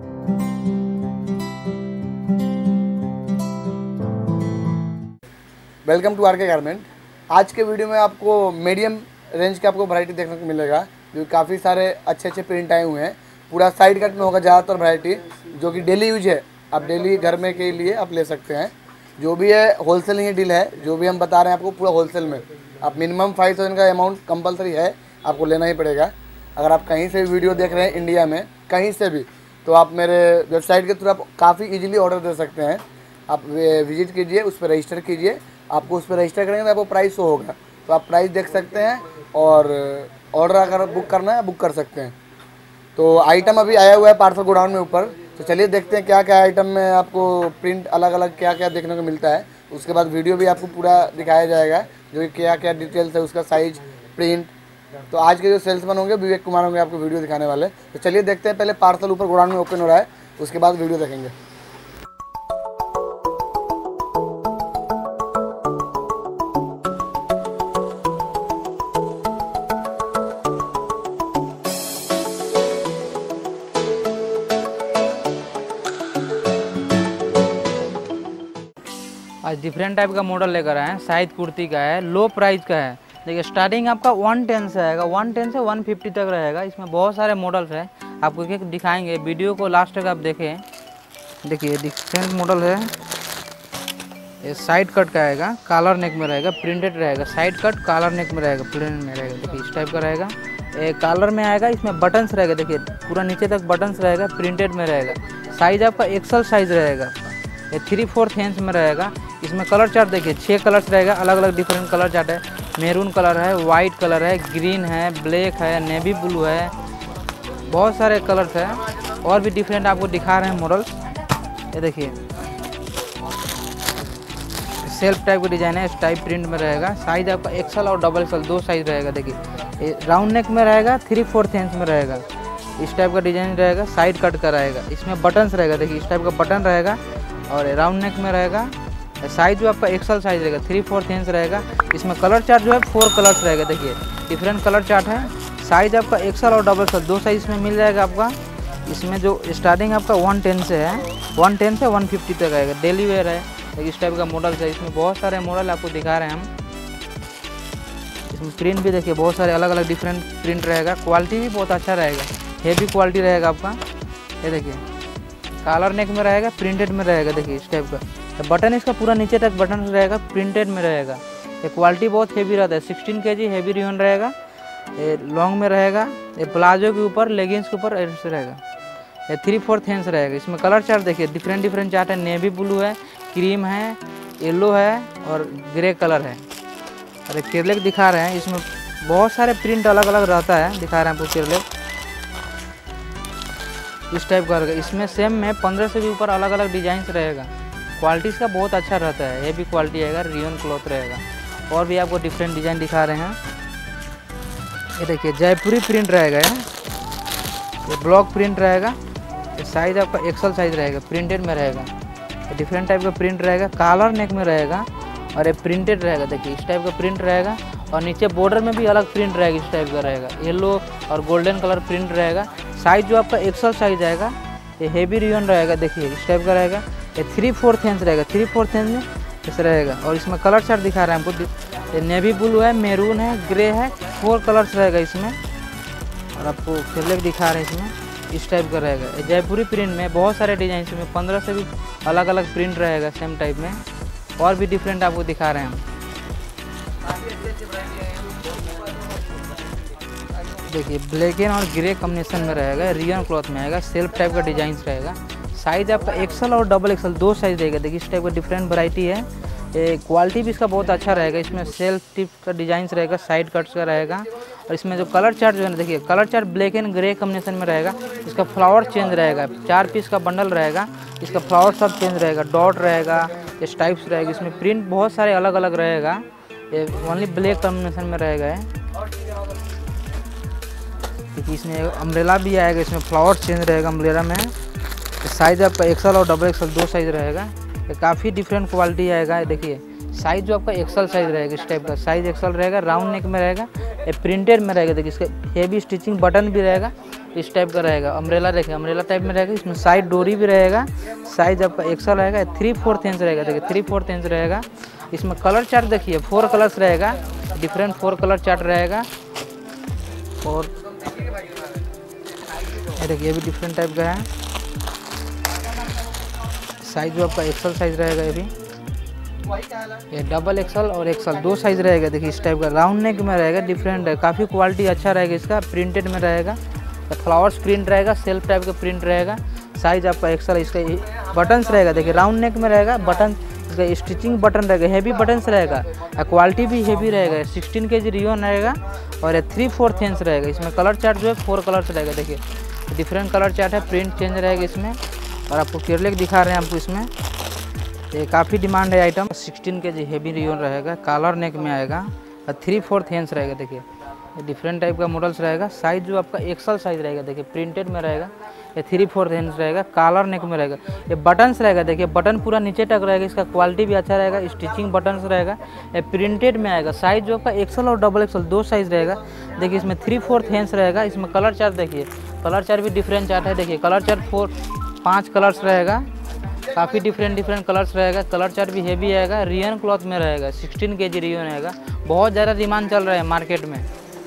Welcome to R K garment. आज के video में आपको मीडियम रेंज के आपको वैरायटी देखने को मिलेगा, जो काफ़ी सारे अच्छे प्रिंट आए हुए हैं। पूरा साइड कट में होगा ज़्यादातर वैरायटी, जो कि डेली यूज है। आप डेली घर में के लिए आप ले सकते हैं। जो भी है होलसेल ही डील है, जो भी हम बता रहे हैं आपको पूरा होलसेल में। आप मिनिमम 5000 का अमाउंट कंपलसरी है, आपको लेना ही पड़ेगा। अगर आप कहीं से भी वीडियो देख रहे हैं इंडिया में कहीं से भी, तो आप मेरे वेबसाइट के थ्रू आप काफ़ी इजीली ऑर्डर दे सकते हैं। आप विजिट कीजिए, उस पर रजिस्टर कीजिए। आपको उस पर रजिस्टर करेंगे तो आपको प्राइस शो होगा, तो आप प्राइस देख सकते हैं और ऑर्डर अगर बुक करना है बुक कर सकते हैं। तो आइटम अभी आया हुआ है पार्सल गोडाउन में ऊपर, तो चलिए देखते हैं क्या क्या आइटम में आपको प्रिंट अलग अलग क्या क्या देखने को मिलता है। उसके बाद वीडियो भी आपको पूरा दिखाया जाएगा, जो कि क्या क्या डिटेल्स है, उसका साइज, प्रिंट। तो आज के जो सेल्समैन होंगे विवेक कुमार होंगे आपको वीडियो दिखाने वाले। तो चलिए देखते हैं, पहले पार्सल ऊपर गोडाउन में ओपन हो रहा है, उसके बाद वीडियो देखेंगे। आज डिफरेंट टाइप का मॉडल लेकर आए हैं। साइज कुर्ती का है, लो प्राइस का है। देखिए स्टार्टिंग आपका 110 से आएगा, 110 से 150 तक रहेगा। इसमें बहुत सारे मॉडल्स हैं, आपको एक दिखाएंगे। वीडियो को लास्ट तक आप देखें। देखिए डिफरेंट मॉडल है। ये साइड कट का आएगा, कॉलर नेक में रहेगा, प्रिंटेड रहेगा। साइड कट कॉलर नेक में रहेगा, प्रिंट में रहेगा। देखिए इस टाइप का रहेगा। कॉलर में आएगा, इसमें बटन्स रहेगा। देखिए पूरा नीचे तक बटन्स रहेगा, प्रिंटेड में रहेगा। साइज आपका एक्सल साइज रहेगा। ये 3/4 इंच में रहेगा। इसमें कलर चार्ट देखिए 6 कलर्स रहेगा, अलग अलग डिफरेंट कलर चार्ट है। मैरून कलर है, वाइट कलर है, ग्रीन है, ब्लैक है, नेवी ब्लू है, बहुत सारे कलर्स हैं। और भी डिफरेंट आपको दिखा रहे हैं मॉडल्स। ये देखिए सेल्फ टाइप का डिजाइन है, इस टाइप प्रिंट में रहेगा। साइज आपका एक्सल और डबल एक्सल दो साइज रहेगा। देखिए राउंड नेक में रहेगा, 3/4 इंच में रहेगा। इस टाइप का डिजाइन रहेगा, साइड कट का रहेगा। इसमें बटन्स रहेगा, देखिए इस टाइप का बटन रहेगा और राउंड नेक में रहेगा। साइज जो आपका एक्सल साइज रहेगा, 3/4 इंच रहेगा। इसमें कलर चार्ट जो है 4 कलर्स रहेगा। देखिए डिफरेंट कलर चार्ट है। साइज आपका एक्सल और डबल एक्सल दो साइज इसमें मिल जाएगा आपका। इसमें जो स्टार्टिंग आपका 110 से है, 110 से 150 तक आएगा। डेली वेयर है, इस टाइप का मॉडल है। इसमें बहुत सारे मॉडल आपको दिखा रहे हैं हम। इसमें प्रिंट भी देखिए बहुत सारे अलग अलग डिफरेंट प्रिंट रहेगा। क्वालिटी भी बहुत अच्छा रहेगा, हेवी क्वालिटी रहेगा आपका। ये देखिए कॉलर नेक में रहेगा, प्रिंटेड में रहेगा। देखिए इस टाइप का बटन, इसका पूरा नीचे तक बटन रहेगा, प्रिंटेड में रहेगा। ये क्वालिटी बहुत हेवी रहता है। 16 kg हेवी रियन रहेगा। ये लॉन्ग में रहेगा। ये प्लाजो के ऊपर, लेगिंग्स के ऊपर ऐसे रहेगा। ये 3/4 इंच रहेगा। इसमें कलर चार्ट देखिए डिफरेंट चार्ट है। नेवी ब्लू है, क्रीम है, येलो है और ग्रे कलर है। अरे केरलेक दिखा रहे हैं। इसमें बहुत सारे प्रिंट अलग अलग रहता है, दिखा रहे हैं आपको केरलेक। इस टाइप का रहेगा। इसमें सेम में 15 से भी ऊपर अलग अलग डिजाइन रहेगा। क्वालिटी इसका बहुत अच्छा रहता है, हेवी क्वालिटी आएगा, रियन क्लॉथ रहेगा। और भी आपको डिफरेंट डिजाइन दिखा रहे हैं। ये देखिए जयपुरी प्रिंट रहेगा। ये ब्लॉक प्रिंट रहेगा। ये साइज आपका एक्सल साइज रहेगा, प्रिंटेड में रहेगा। ये डिफरेंट टाइप का प्रिंट रहेगा, कॉलर नेक में रहेगा और ये प्रिंटेड रहेगा। देखिए इस टाइप का प्रिंट रहेगा और नीचे बॉर्डर में भी अलग प्रिंट रहेगा। इस टाइप का रहेगा, येलो और गोल्डन कलर प्रिंट रहेगा। साइज जो आपका एक्सल साइज आएगा, ये हेवी रियन रहेगा। देखिए इस टाइप का रहेगा। ये 3/4 इंच रहेगा, 3/4 इंच में ऐसे रहेगा। और इसमें कलर चार्ट दिखा रहे हैं हमको। ये नेवी ब्लू है, मैरून है, ग्रे है, 4 कलर्स रहेगा इसमें। और आपको केरलेक दिखा रहे हैं। इसमें इस टाइप का रहेगा। ये जयपुरी प्रिंट में बहुत सारे डिजाइन में 15 से भी अलग अलग प्रिंट रहेगा सेम टाइप में। और भी डिफरेंट आपको दिखा रहे हैं हम। देखिए ब्लैक एंड और ग्रे कॉम्बिनेशन में रहेगा, रियन क्लॉथ में आएगा, सेल्फ टाइप का डिजाइन रहेगा। साइज आपका एक्सल और डबल एक्सल दो साइज रहेगा। देखिए इस टाइप का डिफरेंट वैरायटी है। ये क्वालिटी भी इसका बहुत अच्छा रहेगा। इसमें सेल्फ टिप का डिजाइन रहेगा, साइड कट्स का रहेगा। और इसमें जो कलर चार्ट जो है ना, देखिए colour chart black and grey combination में रहेगा। इसका फ्लावर चेंज रहेगा, 4 पीस का बंडल रहेगा। इसका फ्लावर सब चेंज रहेगा, डॉट रहेगा, इस टाइप्स रहेगा। इसमें प्रिंट बहुत सारे अलग अलग रहेगा। ये ओनली ब्लैक कॉम्बिनेशन में रहेगा। क्योंकि इसमें अम्ब्रेला भी आएगा, इसमें फ्लावर चेंज रहेगा अम्ब्रेला में। साइज आपका एक्सल और डबल एक्सल दो साइज रहेगा। ये काफ़ी डिफरेंट क्वालिटी आएगा। देखिए साइज जो आपका एक्सल साइज रहेगा, इस टाइप का साइज एक्सल रहेगा, राउंड नेक में रहेगा, ये प्रिंटेड में रहेगा। देखिए इसका हेवी स्टिचिंग बटन भी रहेगा इस टाइप का रहेगा। अम्ब्रेला देखिए, अम्ब्रेला टाइप में रहेगा। इसमें साइड डोरी भी रहेगा। साइज आपका एक्सल रहेगा, 3/4 इंच रहेगा। देखिए 3/4 इंच रहेगा। इसमें कलर चार्ट देखिए 4 कलर्स रहेगा, डिफरेंट 4 कलर चार्ट रहेगा। और ये देखिए ये भी डिफरेंट टाइप का है। साइज जो आपका एक्सल साइज रहेगा, ये डबल एक्सल और एक्सल 2 साइज रहेगा। देखिए इस टाइप का राउंड नेक में रहेगा, डिफरेंट है, काफ़ी क्वालिटी अच्छा रहेगा इसका। प्रिंटेड में रहेगा, फ्लावर्स प्रिंट रहेगा, सेल्फ टाइप का प्रिंट रहेगा। साइज आपका एक्सल। इसका बटन्स रहेगा, देखिए राउंड नेक में रहेगा। बटन इसका स्टिचिंग बटन रहेगा, हेवी बटन्स रहेगा, क्वालिटी भी हेवी रहेगा। 16 kg रियोन रहेगा और 3/4 इंच रहेगा। इसमें कलर चार्ट जो है 4 कलर्स रहेगा। देखिए डिफरेंट कलर चार्ट है, प्रिंट चेंज रहेगा इसमें। और आपको केरलेक दिखा रहे हैं आपको इसमें। ये काफ़ी डिमांड है आइटम। 16 kg हेवी रियोन रहेगा, कॉलर नेक में आएगा और 3/4 इंच रहेगा। देखिए ये डिफरेंट टाइप का मॉडल्स रहेगा। साइज जो आपका एक्सल साइज रहेगा, देखिए प्रिंटेड में रहेगा। ये 3/4 इंच रहेगा, कॉलर नेक में रहेगा। ये बटन्स रहेगा, देखिए बटन पूरा नीचे तक रहेगा। इसका क्वालिटी भी अच्छा रहेगा, स्टिचिंग बटन्स रहेगा। ये प्रिंटेड में आएगा। साइज जो आपका एक्सल और डबल एक्सल 2 साइज रहेगा। देखिए इसमें 3/4 इंच रहेगा। इसमें कलर चार्ट देखिए, कलर चार्ट भी डिफरेंट चार्ट है। देखिए कलर चार्ट 5 कलर्स रहेगा, काफ़ी डिफरेंट कलर्स रहेगा। कलर चार्ट भी हेवी आएगा, रियन क्लॉथ में रहेगा। 16 kg रियन रहेगा, बहुत ज़्यादा डिमांड चल रहा है मार्केट में।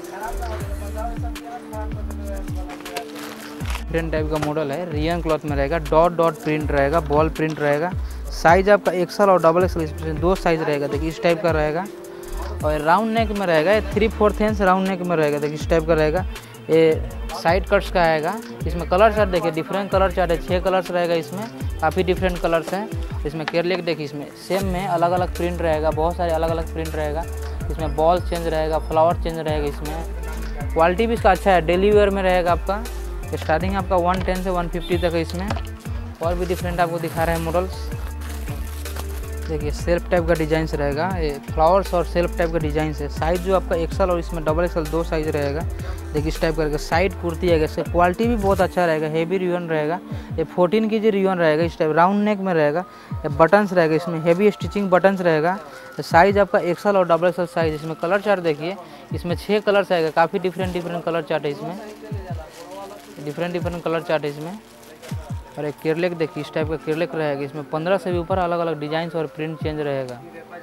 डिफरेंट टाइप का मॉडल है, रियन क्लॉथ में रहेगा। डॉट प्रिंट रहेगा, बॉल प्रिंट रहेगा। साइज आपका एक्सल और डबल एक्सल, इसमें 2 साइज रहेगा। देखिए इस टाइप का रहेगा। और राउंड नेक में रहेगा, 3/4 इंच राउंड नेक में रहेगा। देखिए इस टाइप का रहेगा। ये साइड कट्स का आएगा। इसमें कलर चार्ट देखिए, डिफरेंट कलर चार्ट है। 6 कलर्स रहेगा इसमें, काफ़ी डिफरेंट कलर्स हैं। इसमें केरलेक देखिए, इसमें सेम में अलग अलग प्रिंट रहेगा, बहुत सारे अलग अलग प्रिंट रहेगा। इसमें बॉल चेंज रहेगा, फ्लावर चेंज रहेगा। इसमें क्वालिटी भी इसका अच्छा है, डेली वेयर में रहेगा आपका। स्टार्टिंग आपका 110 से 150 तक है इसमें। और भी डिफरेंट आपको दिखा रहे हैं मॉडल्स। देखिए सेल्फ टाइप का डिजाइन रहेगा, ये फ्लावर्स और सेल्फ टाइप का डिजाइन है। साइज जो आपका एक्सल और इसमें डबल एक्सल 2 साइज रहेगा। देखिए इस टाइप का साइड कुर्ती है। इसका क्वालिटी भी बहुत अच्छा रहेगा, हेवी रियोन रहेगा। ये 14 kg रियोन रहेगा। इस टाइप राउंड नेक में रहेगा। ये बटन्स रहेगा, इसमें हेवी स्टिचिंग बटन्स रहेगा। साइज आपका एक्सल और डबल एक्सल साइज। इसमें कलर चार्ट देखिए, इसमें 6 कलर्स आएगा। काफ़ी डिफरेंट कलर चार्ट है इसमें, डिफरेंट कलर चार्ट है इसमें। और एक केरलेक देखिए, इस टाइप का केरलेक रहेगा। इसमें 15 से भी ऊपर अलग अलग डिजाइन और प्रिंट चेंज रहेगा।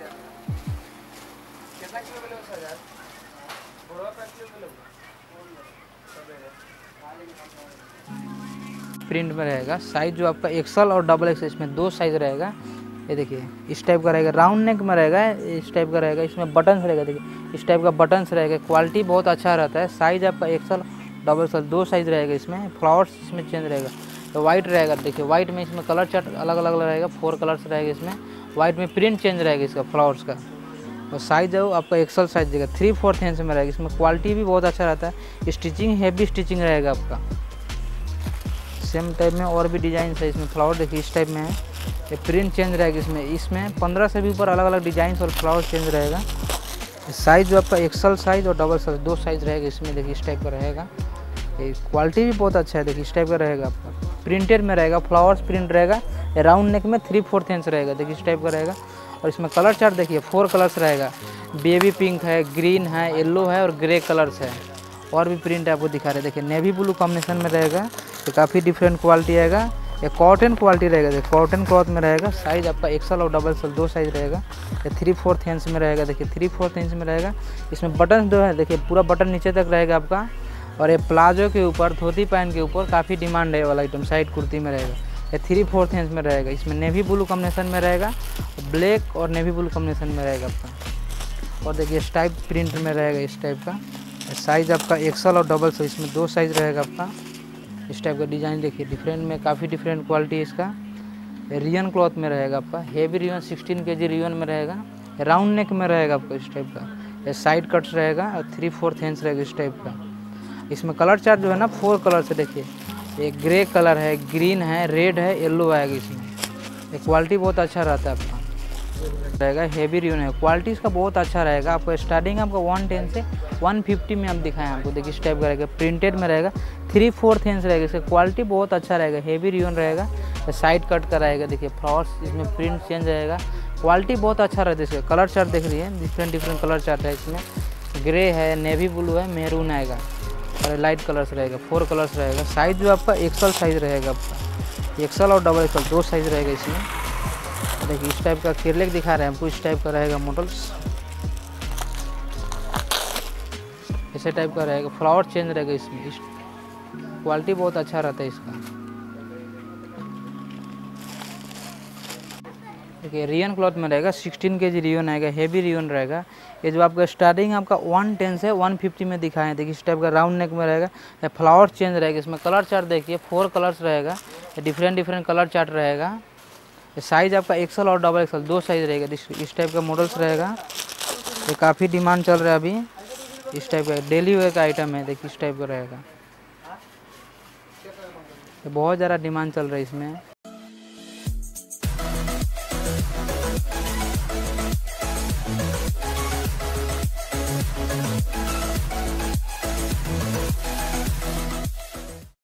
प्रिंट में रहेगा। साइज जो आपका एक्सल और डबल एक्सल, इसमें 2 साइज रहेगा। ये देखिए इस टाइप का रहेगा, राउंड नेक में रहेगा। इस टाइप का रहेगा, इसमें बटन्स रहेगा। देखिए इस टाइप का बटन्स रहेगा, क्वालिटी बहुत अच्छा रहता है। साइज आपका एक्सल डबल एक्सल 2 साइज रहेगा। इसमें फ्लावर्स इसमें चेंज रहेगा। तो वाइट रहेगा, देखिए वाइट में इसमें कलर चार्ट अलग अलग रहेगा। 4 कलर्स रहेगा इसमें। वाइट में प्रिंट चेंज रहेगा इसका फ्लावर्स का। और साइज है वो आपका एक्सल साइज देगा, 3/4 इंच में रहेगा। इसमें क्वालिटी भी बहुत अच्छा रहता है। स्टिचिंग हेवी स्टिचिंग रहेगा आपका। सेम टाइप में और भी डिजाइन है इसमें। फ्लावर देखिए इस टाइप में है, ये प्रिंट चेंज रहेगा इसमें 15 से भी ऊपर अलग अलग डिजाइन और फ्लावर चेंज रहेगा। साइज जो आपका एक्सल साइज और डबल साइज 2 साइज रहेगा इसमें। देखिए इस टाइप का रहेगा। क्वालिटी भी बहुत अच्छा है। देखिए इस टाइप का रहेगा आपका, प्रिंटेड में रहेगा, फ्लावर्स प्रिंट रहेगा। राउंड नेक में 3/4 इंच रहेगा। देखिए इस टाइप का रहेगा। और इसमें कलर चार्ट देखिए 4 कलर्स रहेगा। बेबी पिंक है, ग्रीन है, येलो है और ग्रे कलर्स है। और भी प्रिंट आपको दिखा रहे हैं। देखिए नेवी ब्लू कॉम्बिनेशन में रहेगा। ये काफ़ी डिफरेंट क्वालिटी आएगा। ये कॉटन क्वालिटी रहेगा। देखिए कॉटन क्लॉथ में रहेगा। साइज आपका एक्सल और डबल एक्सल 2 साइज रहेगा। ये 3/4 इंच में रहेगा। देखिए 3/4 इंच में रहेगा। इसमें बटन जो है देखिए पूरा बटन नीचे तक रहेगा आपका। और ये प्लाजो के ऊपर, धोती पैंट के ऊपर काफ़ी डिमांड है वाला आइटम। साइड कुर्ती में रहेगा। ये 3/4 इंच में रहेगा। इसमें नेवी ब्लू कॉम्बिनेशन में रहेगा, ब्लैक और नेवी ब्लू कॉम्बिनेशन में रहेगा आपका। और देखिए इस टाइप प्रिंट में रहेगा इस टाइप का। साइज आपका एक्सल और डबल साइज, इसमें 2 साइज रहेगा आपका। इस टाइप का डिज़ाइन देखिए डिफरेंट में, काफ़ी डिफरेंट क्वालिटी है इसका। रियन क्लॉथ में रहेगा आपका, हेवी रियन 16 kg रियन में रहेगा। राउंड नेक में रहेगा आपका इस टाइप का। ये साइड कट्स रहेगा और 3/4 इंच रहेगा इस टाइप का। इसमें कलर चार्ट जो है ना 4 कलर से देखिए, एक ग्रे कलर है, ग्रीन है, रेड है, येलो आएगा इसमें। ये क्वालिटी बहुत अच्छा रहता है आपका रहेगा। हेवी रियन है, क्वालिटी इसका बहुत अच्छा रहेगा। आपको स्टार्टिंग आपका 110 से 150 में हम दिखाएं आपको। देखिए इस टाइप का रहेगा, प्रिंटेड में रहेगा, 3/4 इंच रहेगा। इसका क्वालिटी बहुत अच्छा रहेगा, हेवी रियन रहेगा। साइड कट का रहेगा। देखिए फ्लावर्स इसमें प्रिंट चेंज रहेगा। क्वालिटी बहुत अच्छा रहता है इसका। कलर चार्ट देख रही है, डिफरेंट कलर चार्ट है इसमें। ग्रे है, नेवी ब्लू है, मेरून आएगा। और लाइट कलर्स रहेगा, 4 कलर्स रहेगा। साइज़ जो आपका एक्सल साइज़ रहेगा, आपका एक्सल और डबल एक्सल 2 साइज़ रहेगा इसमें। देखिए इस टाइप का केरलेक दिखा रहे हैं हमको, इस टाइप का रहेगा मॉडल्स, ऐसे टाइप का रहेगा। फ्लावर चेंज रहेगा इसमें, इस क्वालिटी बहुत अच्छा रहता है इसका। देखिए रियन क्लॉथ में रहेगा, 16 kg रियन आएगा, हेवी रियन रहेगा। ये जो आपका स्टार्टिंग आपका 110 से 150 में दिखाएं। देखिए इस टाइप का राउंड नेक में रहेगा, फ्लावर चेंज रहेगा। इसमें कलर चार्ट देखिए 4 कलर्स रहेगा, डिफरेंट कलर चार्ट रहेगा। साइज़ आपका एक्सल और डबल एक्सल 2 साइज़ रहेगा। इस टाइप का मॉडल्स रहेगा, ये काफ़ी डिमांड चल रहा है अभी। इस टाइप का डेली वेयर का आइटम है, देखिए इस टाइप का रहेगा, ये बहुत ज़्यादा डिमांड चल रहा है इसमें।